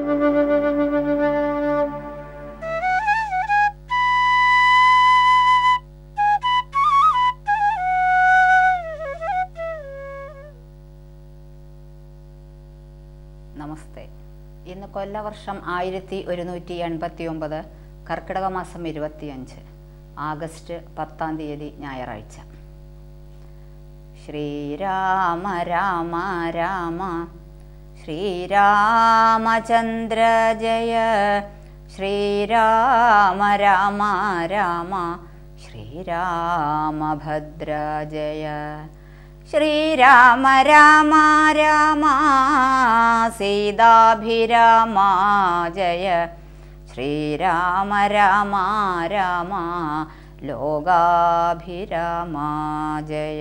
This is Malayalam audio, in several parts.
നമസ്തേ. ഇന്ന് കൊല്ലവർഷം 1189 കർക്കിടക മാസം 25 ആഗസ്റ്റ് 10 ഞായറാഴ്ച. ശ്രീരാമ രാമ രാമ ശ്രീരാമചന്ദ്ര ജയ ശ്രീരാമ രാമ രാമ ശ്രീരാമഭദ്ര ജയ ശ്രീരാമ രാമ രാമ സീതാഭിരാമ ജയ ശ്രീരാമ രാമ രാമ ലോകാഭിരാമ ജയ.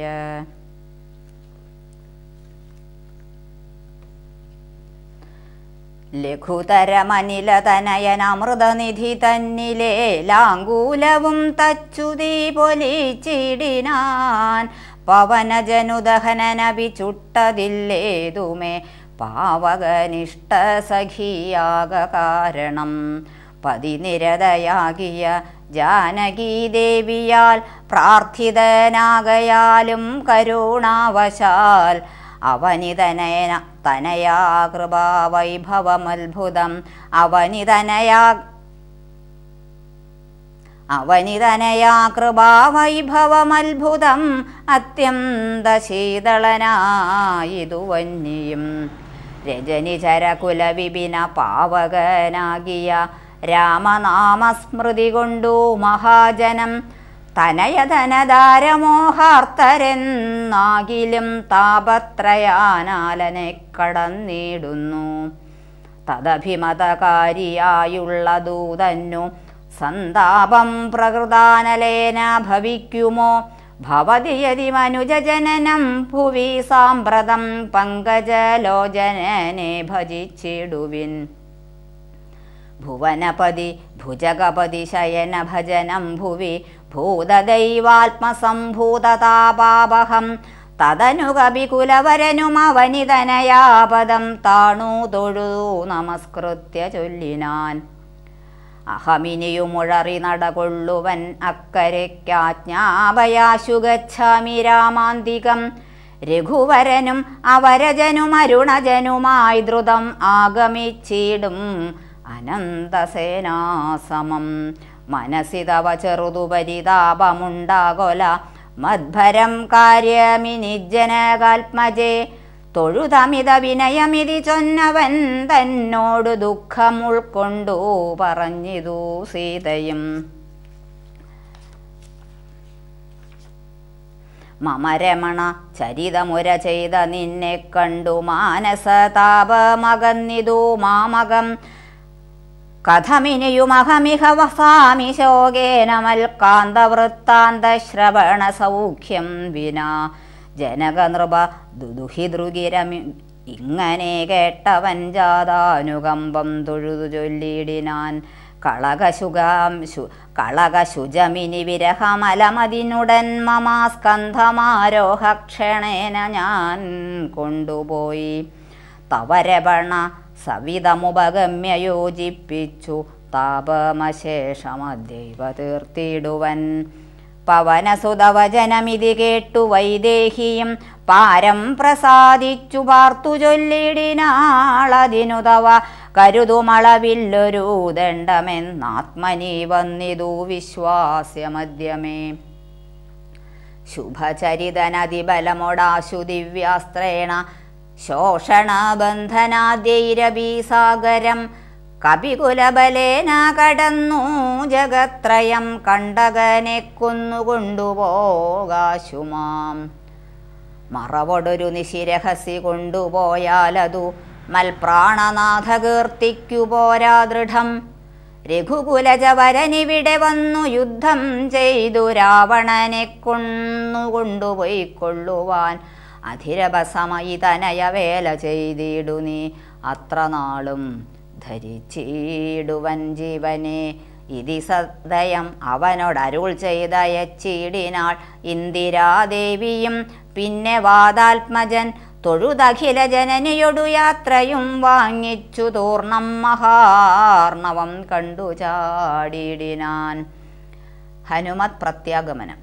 ലഘുതരമനിലതനയനമൃതനിധി തന്നിലെ ലാങ്കൂലവും തച്ചുതീ പൊലിച്ചിടിനാൻ പവനജനുദഹനനവി ചുട്ടതില്ലേതുമേ പാവകനിഷ്ട സഖിയാക കാരണം പതിനിരതയാകിയ ജാനകീദേവിയാൽ പ്രാർത്ഥിതനാകയാലും കരുണാവശാൽ അവനിതനയാ കൃപാവൈഭവമത്ഭുതം അവനിതനയാ കൃപാവൈഭവമത്ഭുതം അത്യന്തശീതളനായിതു വന്യം രജനിചരകുലവിപിന പാവകനാകിയ രാമനാമസ്മൃതി കൊണ്ടു മഹാജനം തനയധനധാരമോഹാർത്തരെന്നാകിലും താപത്രയാനാലനെ കടന്നിടുന്നു. തദഭിമതകാരിയായുള്ള ദൂതന്നു സന്താപം പ്രകൃതാനലേന ഭവിക്കുമോ ഭവതി യതി മനുജജനനം ഭുവി സാമ്പ്രതം പങ്കജലോചനനെ ഭജിച്ചിടുവിൻ. ഭുവനപതി ഭുജഗപതി ശയന ഭജനം ഭുവി ഭൂതദൈവാത്മസംഭൂതതാപാപഹം തദനു കവികുലവരനുമവനിതനയാപദം താണു തൊഴുതു നമസ്കൃത്യ ചൊല്ലിനാൻ. അഹമിനിയുമുഴറി നടകൊള്ളുവൻ അക്കരയ്ക്കാജ്ഞാപയാശു ഗച്ഛാമി രാമാന്തികം. രഘുവരനും അവരജനും അരുണജനുമായി ദ്രുതം ആഗമിച്ചിടും അനന്തസേനാസമം. മനസി തവ ചെറുതുപരിതാപമുണ്ടാകൊല മദ്ഭരം കാര്യമിനിജ്ജനകാത്മജേ. തൊഴുതമിത വിനയമിതി ചൊന്നവൻ തന്നോടു ദുഃഖം ഉൾക്കൊണ്ടു പറഞ്ഞിതു സീതയും. മമ രമണ ചരിതമുര ചെയ്ത നിന്നെ കണ്ടു മാനസതാപമകന്നിതു മാമകം. കഥമിനിയുമഹമിഹ വസാമി ശോകേന മൽക്കാന്തവൃത്താന്ത ശ്രവണ സൗഖ്യം വിനാ. ജനകനൃപ ദുദുഹിതൃഗിരമി ഇങ്ങനെ കേട്ടവൻ ജാതാനുകമ്പം തൊഴുതു ചൊല്ലിടിനാൻ. കളകശുജമിനി വിരഹമലമതിനുടൻ മമാസ്കന്ധമാരോഹ ക്ഷണേന ഞാൻ കൊണ്ടുപോയി. തവരപണ സവിതമുപഗമ്യ യോജിപ്പിച്ചു താപമശേഷമദ്യൈവ തീർത്തിടുവൻ. പവനസുതവചനമിതി കേട്ടു വൈദേഹിയും പാരം പ്രസാദിച്ചു പാർത്തു ചൊല്ലിടിനാളതിനു തവ കരുതുമളവില്ലൊരു ദണ്ഡമെന്നാത്മനി വന്നിതു വിശ്വാസ്യമദ്യമേ. ശുഭചരിതനതിബലമൊടാശു ദിവ്യാസ്ത്രേണ ശോഷണബന്ധനാദ്യൈരബീസാഗരം. കപികുലബലേന കടന്നു ജഗത്രയം കണ്ടകനെ കൊന്നുകൊണ്ടുപോകാശുമാം. മറവൊടൊരു നിശിരഹസി കൊണ്ടുപോയാലതു മൽപ്രാണനാഥ കീർത്തിക്കു പോരാ ദൃഢം. രഘുകുലജവരനിവിടെ വന്നു യുദ്ധം ചെയ്തു രാവണനെ കൊന്നുകൊണ്ടുപോയിക്കൊള്ളുവാൻ. അധിരപസമയി തനയ വേല ചെയ്തിടു നീ അത്ര നാളും ധരിച്ചിടുവൻ ജീവനെ. ഇതി സദയം അവനോടരുൾ ചെയ്തയച്ചിടിനാൾ ഇന്ദിരാദേവിയും. പിന്നെ വാതാത്മജൻ തൊഴുതഖില ജനനിയൊടു യാത്രയും വാങ്ങിച്ചു തൂർണം മഹാർണവം കണ്ടു ചാടിയിടിനാൻ. ഹനുമത് പ്രത്യാഗമനം.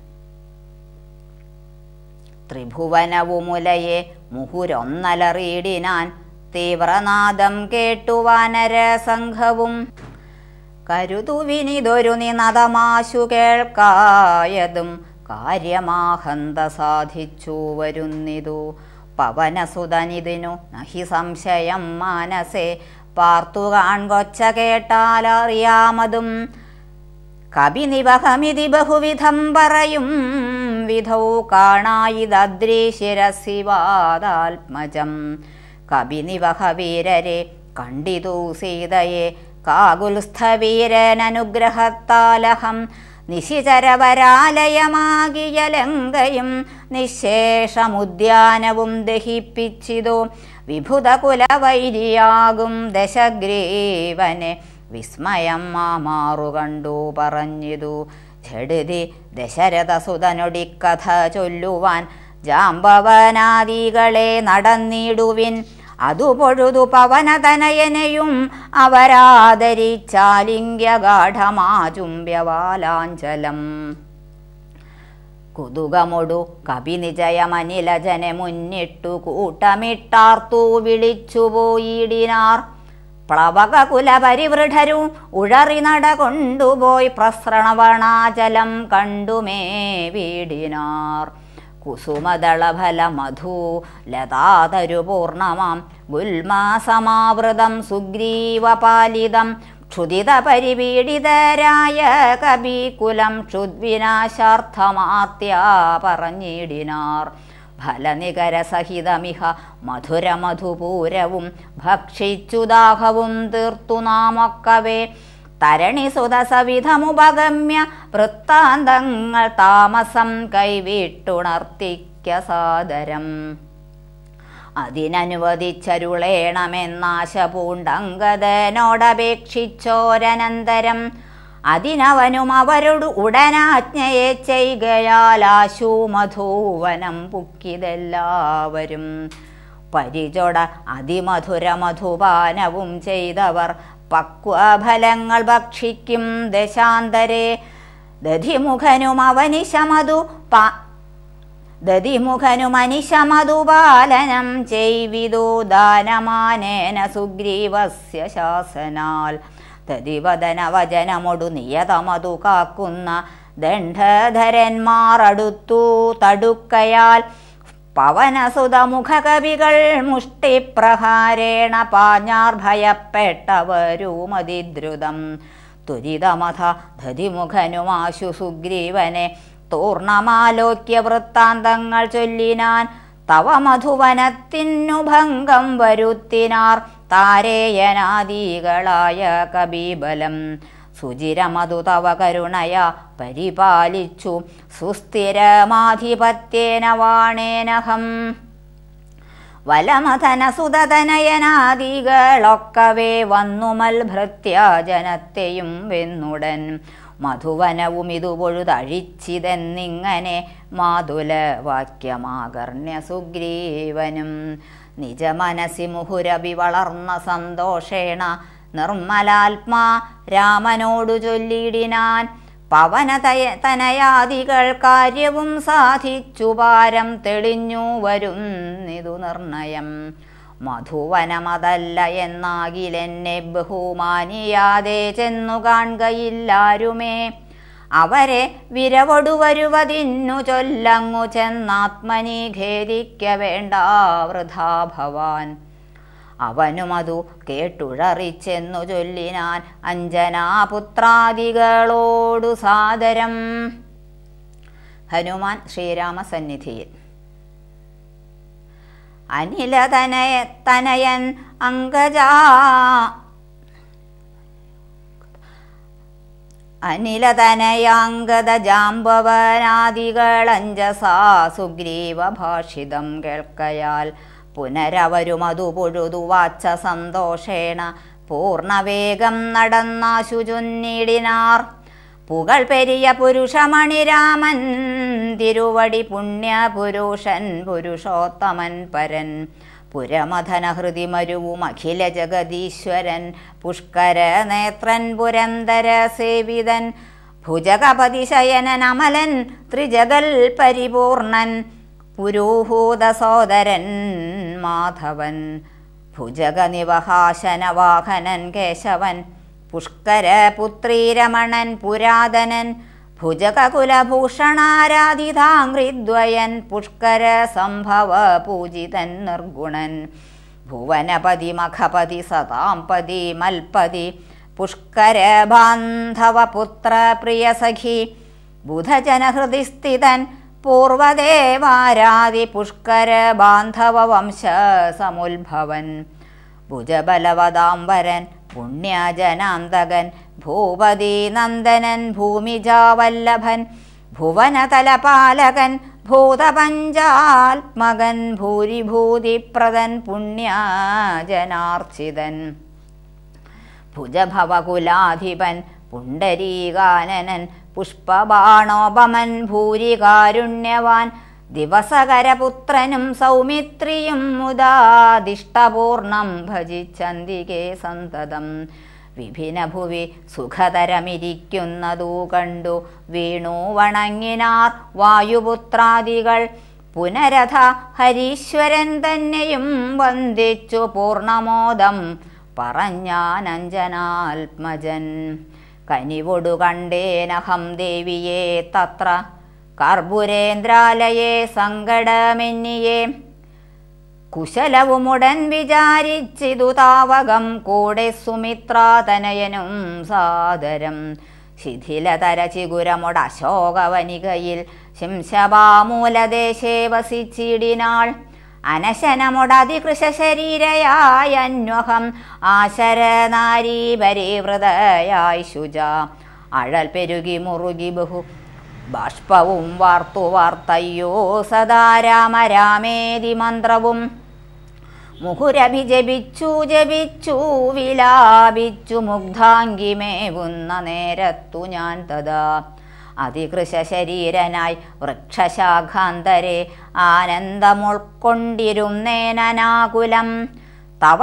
ത്രിഭുവനവുമുലയെ മുഹുരൊന്നലറിയിടിനാൻ. തീവ്രനാദം കേട്ടു വാനരസംഘവും. കരുതുവിനിതൊരു നിനദമാശു കേൾക്കായതും കാര്യമാഹന്ത സാധിച്ചു വരുന്നിതു. പവനസുതനിതിനു നഹി സംശയം മാനസേ പാർത്തു കാൺകൊച്ച കേട്ടാലറിയാമതും. കവിനിവഹമിതി ബഹുവിധം പറയും വിധൗ കാണായിദദ്രീശിരസിവാദാത്മജം. കവിനിവഹ വീരരെ കണ്ടിതു സീതയെ കാകുൽസ്ഥവീരനനുഗ്രഹത്താലഹം. നിശിചരവരാലയമാകിയ ലങ്കയും നിശേഷമുദ്യാനവും ദഹിപ്പിച്ചിതോ. വിഭുതകുലവൈരിയാകും ദശഗ്രീവനെ വിസ്മയം മാമാറു കണ്ടു പറഞ്ഞിതു. ഝടിതി ദശരഥസുതനൊടിക്കഥ ചൊല്ലുവാൻ ജാമ്പവനാദികളെ നടന്നിടുവിൻ. അതു പൊഴുതു പവനതനയനെയും അവരാദരിച്ചാലിംഗ്യഗാഠമാചുംബ്യവാലാഞ്ചലം. കുതുകമൊടു കപിനിജയമനിലജനെ മുന്നിട്ടു കൂട്ടമിട്ടാർത്തു വിളിച്ചുപോയിടിനാർ. പ്ലവകകുലപരിവൃഢരു ഉഴറി നട കൊണ്ടുപോയി പ്രസൃണവണാചലം കണ്ടുമേ വീടിനാർ. കുസുമദളഫല മധു ലതാതരുപൂർണമാം ഗുൽമാസമാവൃതം സുഗ്രീവപാലിതം. ക്ഷുദിത പരിപീഡിതരായ കപികുലം ക്ഷുദ്വിനാശാർത്ഥമാർത്യാ പറഞ്ഞിടിനാർ. ഫലനികരസഹിതമിഹ മധുരമധുപൂരവും ഭക്ഷിച്ചു ദാഹവും തീർത്തു നാമൊക്കവേ. തരണിസുതസവിധമുപഗമ്യ വൃത്താന്തങ്ങൾ താമസം കൈവിട്ടുണർത്തിക്ക സാദരം. അതിനനുവദിച്ചരുളേണമെന്നാശ പൂണ്ടങ്കദനോടപേക്ഷിച്ചോരനന്തരം. അതിനവനും അവരോട് ഉടനാജ്ഞയെ ചെയ്കയാലാശു മധുവനം പുക്കിതെല്ലാവരും. പരിചൊട അതിമധുര മധുപാനവും ചെയ്തവർ പക്വഫലങ്ങൾ ഭക്ഷിക്കും ദശാന്തരെ. ദധിമുഖനുമനിശമധുപാലനം ചെയ്വിതു ദാനമാനേന സുഗ്രീവസ്യ ശാസനാൽ. തദിവദനവചനമൊടു നിയതമതു കാക്കുന്ന ദണ്ഡധരന്മാർ അടുത്തു തടുക്കയാൽ. പവനസുതമുഖകവികൾ മുഷ്ടിപ്രഹാരേണ പാഞ്ഞാർ ഭയപ്പെട്ടവരുമതിദ്രുതം. ത്വരിതമഥ ദധിമുഖനുമാശു സുഗ്രീവനെ തൂർണമാലോക്യ വൃത്താന്തങ്ങൾ ചൊല്ലിനാൻ. തവ മധുവനത്തിനു ഭംഗം വരുത്തിനാർ താരേയനാദികളായ കബീബലം. സുചിരമതു തവ കരുണയ പരിപാലിച്ചു സുസ്ഥിരമാധിപത്യേന വാണേനഹം. വലമഥനസുതനയനാദികളൊക്കവേ വന്നുമൽഭൃത്യ ജനത്തെയും വെന്നുടൻ. മധുവനവും ഇതുപൊഴുതഴിച്ചിതെന്നിങ്ങനെ മാതുലവാക്യമാകർണ്യ സുഗ്രീവനും. നിജമനസി മുഹുരവി വളർന്ന സന്തോഷേണ നിർമ്മലാത്മാ രാമനോടു ചൊല്ലിടിനാൻ. പവനതനയാദികൾ കാര്യവും സാധിച്ചു പാരം തെളിഞ്ഞു വരുന്നിതു നിർണയം. മധുവനമതല്ല എന്നാകിലെന്നെ ബഹുമാനിയാതെ ചെന്നു കാൺകയില്ലാരുമേ. അവരെ വിരവൊടു വരുവതിന്നു ചൊല്ലങ്ങു ചെന്നാത്മനി ഖേദിക്ക വേണ്ട വൃഥാ ഭവാൻ. അവനുമതു കേട്ടുഴറിച്ചെന്നു ചൊല്ലിനാൻ അഞ്ജനാപുത്രാദികളോടു സാദരം. ഹനുമാൻ ശ്രീരാമസന്നിധിയിൽ. അനിലതനയൻ അനിലതനയാംഗത ജാമ്പവനാദികളഞ്ജസാ സുഗ്രീവ ഭാഷിതം കേൾക്കയാൽ. പുനരവരുമതു പൊഴുതു വാച്ച സന്തോഷേണ പൂർണവേഗം നടന്നാശു ചൊന്നിടിനാർ. പുകൾ പെരിയ പുരുഷമണിരാമൻ തിരുവടി പുണ്യപുരുഷൻ പുരുഷോത്തമൻ പരൻ പുരമഥന ഹൃതിമരുവും അഖില ജഗദീശ്വരൻ പുഷ്കര നേത്രൻ പുരന്തര സേവിതൻ ഭുജഗപതി ശയനൻ അമലൻ ത്രിജഗൽ പരിപൂർണൻ പുരോഹൂത സോദരൻ മാധവൻ ഭുജഗ നിവഹാശന വാഹനൻ കേശവൻ പുഷ്കര പുത്രീരമണൻ പുരാതനൻ ഭുജകുലഭൂഷണാരാധിതാംഘ്രിദ്വയൻ പുഷ്കര സംഭവ പൂജിതൻ നിർഗുണൻ ഭുവനപതി മഖപതി സതാംപതി മൽപതി പുഷ്കര ബാന്ധവപുത്ര പ്രിയസഖി ബുധജനഹൃദി സ്ഥിതൻ പൂർവദേവാരാദി പുഷ്കര ബാന്ധവ വംശ സമുത്ഭവൻ ഭുജബലവദാംബരൻ പുണ്യജനാന്തകൻ ഭൂപതി നന്ദനൻ ഭൂമിജാവല്ലഭൻ ഭുവനതലപാലകൻ ഭൂതപഞ്ചാത്മകൻ ഭൂരിഭൂതിപ്രദൻ പുണ്യജനാർച്ചിതൻ ഭുജഭവകുലാധിപൻ പുണ്ടരീകാനനൻ പുഷ്പബാണോപമൻ ഭൂരികാരുണ്യവാൻ ദിവസകരപുത്രനും സൗമിത്രിയും മുദാദിഷ്ടപൂർണം ഭജിച്ചന്തികേ സന്തതം വിഭിനഭുവി സുഖതരമിരിക്കുന്നതു കണ്ടു വീണു വണങ്ങിനാർ വായുപുത്രാദികൾ പുനരഥ ഹരീശ്വരൻ തന്നെയും വന്ദിച്ചു പൂർണമോദം പറഞ്ഞാനഞ്ജനാത്മജൻ കനിവൊടു കണ്ടേനഹം ദേവിയെ തത്ര കർപ്പുരേന്ദ്രാലയെ സങ്കടമെന്നിയെ കുശലവുമുടൻ വിചാരിച്ചിതു താവകം കൂടെ സുമിത്രാതനയനും സാദരം ശിഥിലതര ചിഗുരമുട അശോകവനികയിൽ ശിംശവാമൂലദേശേ വസിച്ചിടിനാൾ അനശനമുടതികൃശരീരയായ അന്വഹം ആശരനാരീ പരിവൃതയായി ശുച അഴൽ പെരുകി മുറുകി ബഹു ബാഷ്പവും വാർത്തു വാർത്തയ്യോ സദാ രാമ രാമേതി മന്ത്രവും മുഹുരഭിജപിച്ചു ജപിച്ചു വിലാപിച്ചു മുഗ്ധാംഗിമേവുന്ന നേരത്തു ഞാൻ തഥാ അതികൃശരീരനായി വൃക്ഷശാഖാന്തരെ ആനന്ദമുൾക്കൊണ്ടിരുന്നേനാകുലം തവ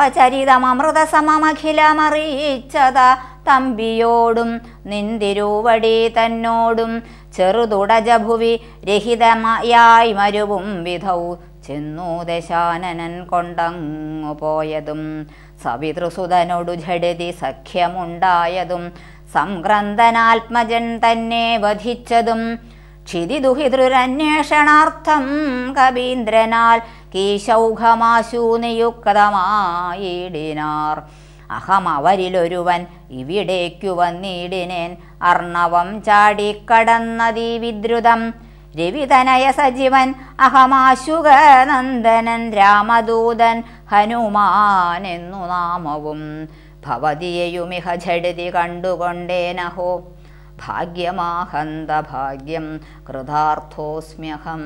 ചരിതമൃതസമഖിലമറിയിച്ചത തമ്പിയോടും നിന്തിരുവടി തന്നോടും ചെറുതുടജഭുവി രഹിതമായായി മരുവും വിധൗ ചെന്നു ദശാനനൻ കൊണ്ടങ്ങു പോയതും സവിതൃസുതനോടു ഝടിതി സഖ്യമുണ്ടായതും സംക്രന്ദനാത്മജൻ തന്നെ വധിച്ചതും ക്ഷിതിദുഹിതൃരന്വേഷണാർത്ഥം കവീന്ദ്രനാൽ കീശൗഘമാശു നിയുക്തമായിടിനാർ അഹം അവരിലൊരുവൻ ഇവിടേക്കു വന്നിടിനേൻ അർണവം ചാടിക്കടന്നതി വിദ്രുതം രവിതനയ സജീവൻ അഹമാശുകനന്ദനൻ രാമദൂതൻ ഹനുമാൻ എന്നു നാമവും ഭവതിയെയുമിഹ ഝടിതി കണ്ടുകൊണ്ടേനഹോ ഭാഗ്യമാഹന്ത ഭാഗ്യം കൃതാർത്ഥോസ്മ്യഹം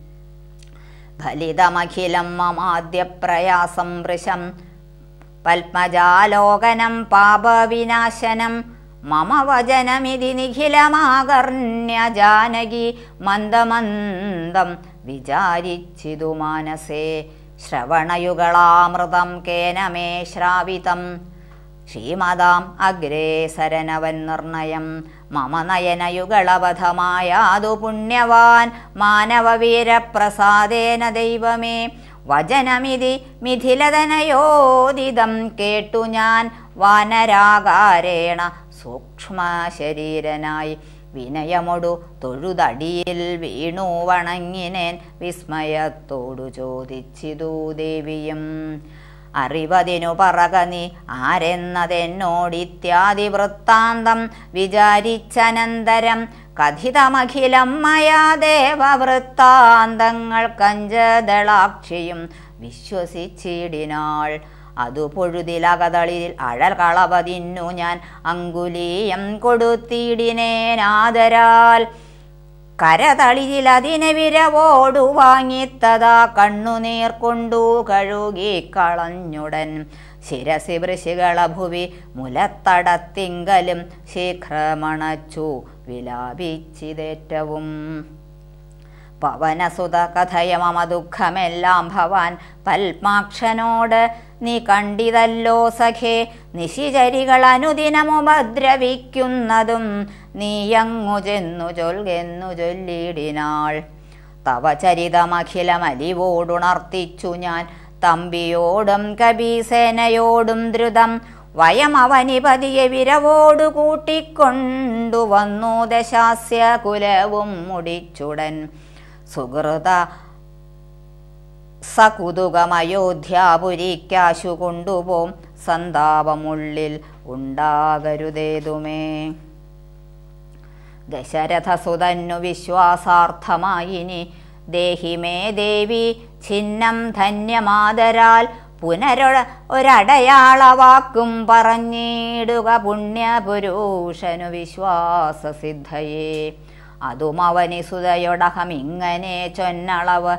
ഫലിതമഖിലം മമാദ്യപ്രയാസം വൃശം പത്മജാലോകനം പാപവിനാശനം മമ വചനമിതി നിഖിലമാകർണ്യ ജാനകി മന്ദമന്ദം വിചാരിച്ചിതു മാനസേ ശ്രവണയുഗളാമൃതം കേന മേ ശ്രാവിതം ശ്രീമതാം അഗ്രേസരനവൻ നിർണയം മമ നയനയുഗളവധമായാതു പുണ്യവാൻ മാനവവീരപ്രസാദേന ദൈവമേ വചനമിതി മിഥിലതനയോദിതം കേട്ടു ഞാൻ വാനരാകാരേണ സൂക്ഷ്മശരീരനായി വിനയമൊടു തൊഴുതടിയിൽ വീണു വണങ്ങിനേൻ വിസ്മയത്തോടു ചോദിച്ചിതു ദേവിയും അറിവതിനു പറക നീ ആരെന്നതെന്നോടിത്യാദി വൃത്താന്തം വിചാരിച്ചനന്തരം കഥിതമഖിലം മയാ ദേവവൃത്താന്തങ്ങൾ കഞ്ചദളാക്ഷിയും വിശ്വസിച്ചിടിനാൾ അതു പൊഴുതിലകതളിൽ അഴൽ കളവതിന്നു ഞാൻ അങ്കുലീയം കൊടുത്തിടിനേനാദരാൽ കരതളിയിലതിനെ വിരവോടു വാങ്ങിത്തതാ കണ്ണുനീർ കൊണ്ടു കഴുകിക്കളഞ്ഞുടൻ ശിരസി വൃശികളഭുവി മുലത്തടത്തിങ്കലും ശീഘ്രമണച്ചു വിലാപിച്ചിതേറ്റവും. പവനസുത കഥയമമ ദുഃഖമെല്ലാം ഭവാൻ പത്മാക്ഷനോട് നീ കണ്ടിതല്ലോ സഖേ. നിശിചരികൾ അനുദിനമുപദ്രവിക്കുന്നതും നീയങ്ങു ചെന്നു ചൊൽകെന്നു ചൊല്ലിടിനാൾ. തവ ചരിതമഖിലമലിവോടുണർത്തിച്ചു ഞാൻ തമ്പിയോടും കബീസേനയോടും ദ്രുതം. വയം അവനിപതിയെ വിരവോടു കൂട്ടിക്കൊണ്ടു വന്നു ദശാസ്യ കുലവും മുടിച്ചുടൻ. സുഹൃത സകുതുകമയോധ്യാപുരിക്കാശു കൊണ്ടുപോം സന്താപമുള്ളിൽ ഉണ്ടാകരുതേതുമേ. ദശരഥസുതന്നു വിശ്വാസാർത്ഥമായിനി ദേഹിമേ ദേവി ഛിന്നം ധന്യമാതരാൽ. പുനരൊരടയാളവാക്കും പറഞ്ഞിടുക പുണ്യപുരുഷനു വിശ്വാസസിദ്ധയേ. അതും അവനിസുതയൊടഹമിങ്ങനെ ചൊന്നളവ്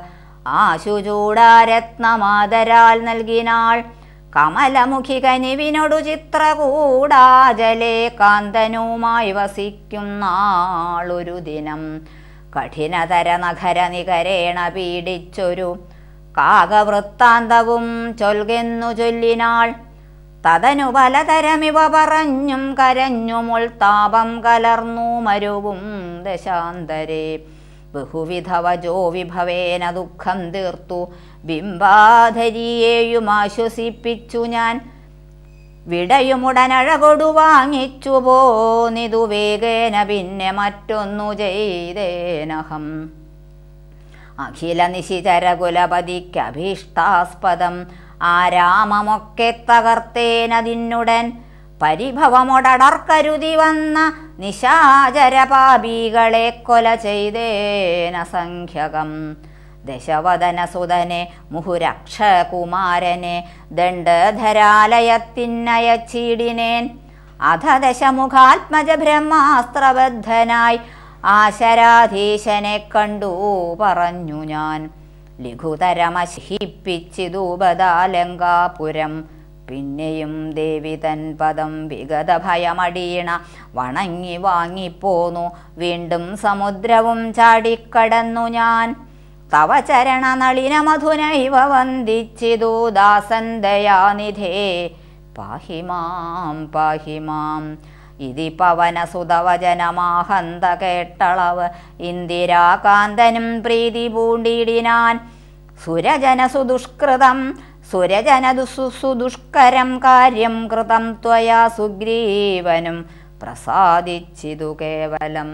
ആശുചൂടാരത്നമാതരാൽ നൽകിനാൾ. കമലമുഖി കനിവിനൊടു ചിത്രകൂടാജലേ കാന്തനുമായി വസിക്കും നാളൊരു ദിനം. കഠിനതര നഗര നികരേണ പീഡിച്ചൊരു കാകവൃത്താന്തവും ചൊൽകെന്നു ചൊല്ലിനാൾ. തതനു പലതരമിവ പറഞ്ഞും കരഞ്ഞുമുൾ താപം കലർന്നു മരുവും ദശാന്തരേ. ബഹുവിധവജോ വിഭവേന ദുഃഖം തീർത്തു ബിംബാധരിയെയും ആശ്വസിപ്പിച്ചു ഞാൻ. വിടയുമുടനഴകൊടു വാങ്ങിച്ചു പോന്നിതു വേഗേന പിന്നെ മറ്റൊന്നു ചെയ്തേനഹം. അഖില നിശിചരകുലപതിക്കഭീഷ്ടാസ്പദം ആരാമമൊക്കെ തകർത്തേനതിന്നുടൻ. പരിഭവമൊടർക്കരുതി വന്ന നിശാചരപാപികളെ കൊല ചെയ്തേനസംഖ്യകം. ദശവദനസുതനെ മുഹുരക്ഷകുമാരനെ ദണ്ഡധരാലയത്തിനയച്ചിടിനേൻ. അധ ദശമുഖാത്മജ ബ്രഹ്മാസ്ത്രബദ്ധനായി ആശരാധീശനെ കണ്ടു പറഞ്ഞു ഞാൻ. ലഘുതരമശിപ്പിച്ചിതു ബദാലങ്കാപുരം. പിന്നെയും ദേവി തൻ പദം വിഗത ഭയമടിയണ വണങ്ങി വാങ്ങിപ്പോന്നു. വീണ്ടും സമുദ്രവും ചാടിക്കടന്നു ഞാൻ. തവ ചരണ നളിന മധുനൈവ വന്ദിച്ചിതു ദാസൻ ദയാനിധേ പാഹിമാം പാഹിമാം. ഇതി പവനസുതവചനമാഹന്ത കേട്ടളവ് ഇന്ദിരാകാന്തനും പ്രീതി പൂണ്ടിടിനാൻ. സുരജനസുദുഷ്കൃതം സുരജനസുദുഷ്കരം കാര്യം കൃതം ത്വയാ സുഗ്രീവനും പ്രസാദിച്ചിതു കേവലം.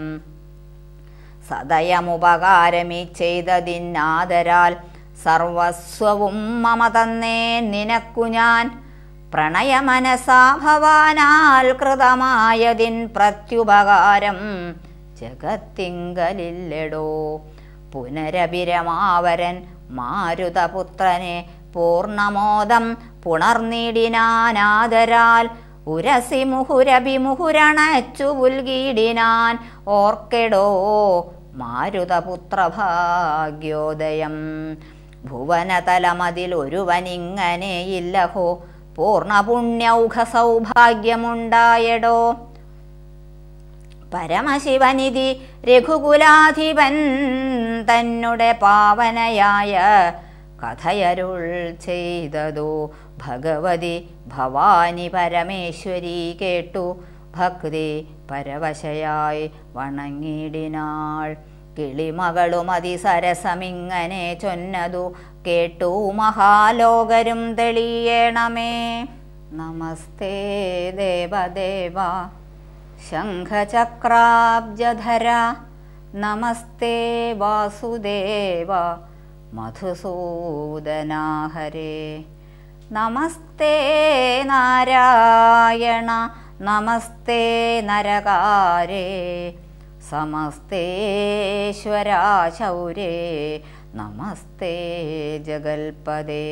സദയമുപകാരമീ ചെയ്തതിന്നാദരാൽ സർവസ്വവും മമ തന്നേ നിനക്കു ഞാൻ. പ്രണയമനസാ ഭവാനാൽ കൃതമായതിൻ പ്രത്യുപകാരം ജഗത്തിങ്കലില്ലെടോ. പുനരഭിരമാവരൻ മാരുതപുത്രനെ പൂർണമോദം പുണർന്നിടിനാനാദരാൽ. ഉരസി മുഹുരഭിമുഹുരണച്ചു പുൽകിടിനാൻ ഓർക്കെടോ മാരുതപുത്ര ഭാഗ്യോദയം. ഭുവനതലമതിൽ ഒരുവനിങ്ങനെയില്ലഹോ പൂർണ്ണപുണ്യൗഘ സൗഭാഗ്യമുണ്ടായടോ. പരമശിവനിധി രഘുകുലാധിപൻ തന്നെ പാവനയായ കഥയരുൾ ചെയ്തതോ ഭഗവതി ഭവാനി പരമേശ്വരി കേട്ടു ഭക്തി പരവശയായി വണങ്ങിടിനാൾ. കിളിമകളും അതിസരസമിങ്ങനെ ചൊന്നതു കേട്ടു മഹാലോകരും തെളിയണമേ. നമസ്തേ ദേവദേവ ശംഖചക്രാബ്ജധര. നമസ്തേ വാസുദേവ മധുസൂദനാ ഹരേ. നമസ്തേ നാരായണ നമസ്തേ നരകാരേ. സമസ്തേശ്വരാ ശൗരേ നമസ്തേ ജഗൽപദേ.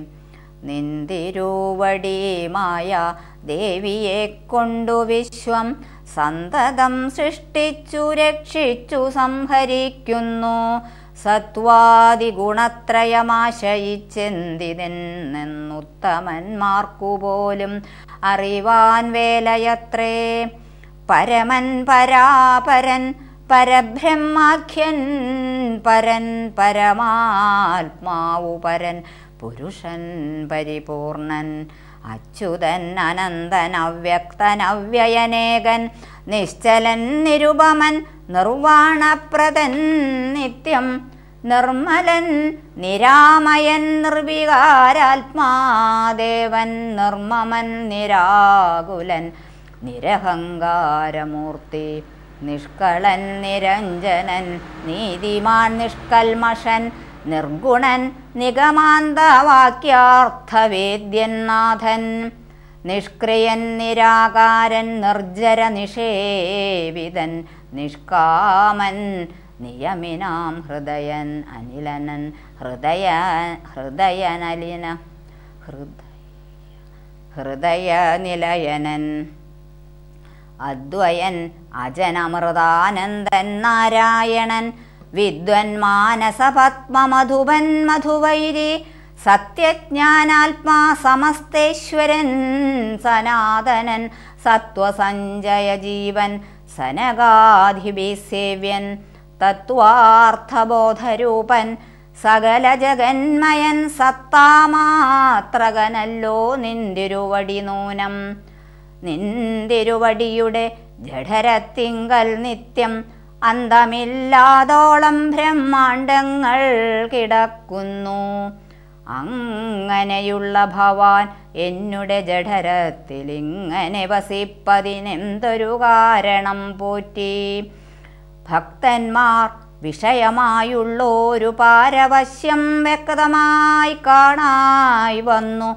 നിന്തിരുവടിമായ ദേവിയെ കൊണ്ടു വിശ്വം സന്തതം സൃഷ്ടിച്ചു രക്ഷിച്ചു സംഹരിക്കുന്നു. സത്വാദിഗുണത്രയമാശയിച്ചെന്തിനെന്നുത്തമന്മാർക്കു പോലും അറിവാൻ വേലയത്രേ. പരമൻ പരാപരൻ പരബ്രഹ്മാഖ്യൻ പരൻ പരമാത്മാവു പരൻ പുരുഷൻ പരിപൂർണൻ അച്യുതൻ അനന്തൻ അവ്യക്തൻ അവ്യയനേകൻ നിശ്ചലൻ നിരുപമൻ നിർവാണപ്രദൻ നിത്യം നിർമ്മലൻ നിരാമയൻ നിർവികാരാത്മാദേവൻ നിർമ്മമൻ നിരാകുലൻ നിരഹങ്കാരമൂർത്തി നിഷ്കളൻ നിരഞ്ജനൻ നീതിമാൻ നിഷ്കൽമഷൻ നിർഗുണൻ നിഗമാന്തവാക്യാർത്ഥവേദ്യൻ നാഥൻ നിഷ്ക്രിയൻ നിരാകാരൻ നിർജ്ജര നിഷേവിതൻ നിഷ്കാമൻ നിയമിനാം ഹൃദയൻ അനിലനൻ ഹൃദയനിലയനൻ അദ്വയൻ അജനമൃതാനന്ദൻ നാരായണൻ വിദ്വൻ മാനസപത്മമധുപൻ മധുവൈരി സത്യജ്ഞാനാത്മാ സമസ്തേശ്വരൻ സനാതനൻ സത്വസഞ്ജയ ജീവൻ സനകാധിഭിസേവ്യൻ തത്വാർത്ഥബോധരൂപൻ സകല ജഗന്മയൻ സത്താമാത്രകനല്ലോ നിന്തിരുവടി നൂനം നിന്തിരുവടിയുടെ ജഠരത്തിങ്കൽ നിത്യം അന്തമില്ലാതോളം ബ്രഹ്മാണ്ടങ്ങൾ കിടക്കുന്നു. അങ്ങനെയുള്ള ഭവാൻ എന്നുടെ ജഠരത്തിൽ ഇങ്ങനെ വസിപ്പതിനെന്തൊരു കാരണം പോറ്റി? ഭക്തന്മാർ വിഷയമായുള്ളൊരു പാരവശ്യം വ്യക്തമായി കാണായി വന്നു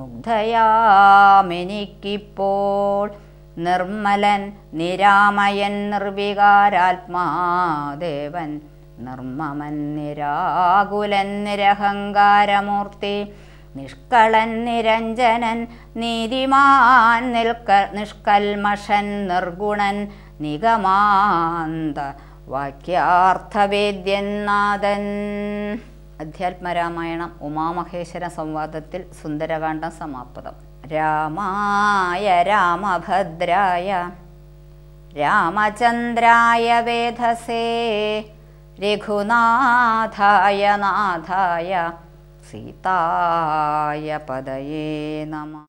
മുഗ്ധയാമെനിക്കിപ്പോൾ. നിർമ്മലൻ നിരാമയൻ നിർവികാരാത്മാദേവൻ നിർമ്മമൻ നിരാകുലൻ നിരഹങ്കാരമൂർത്തി നിഷ്കളൻ നിരഞ്ജനൻ നീതിമാൻ നിഷ്കൽമഷൻ നിർഗുണൻ നിഗമാന്ത വാക്യാർത്ഥവേദ്യൻ നാഥൻ. അധ്യാത്മരാമായണം ഉമാമഹേശ്വര സംവാദത്തിൽ സുന്ദരകാന്ഡം സമാപ്തം. രാമായ രാമഭദ്രായ രാമചന്ദ്രായ വേധസേ രഘുനാഥായ നാഥായ സീതായ പദയേ നമഃ.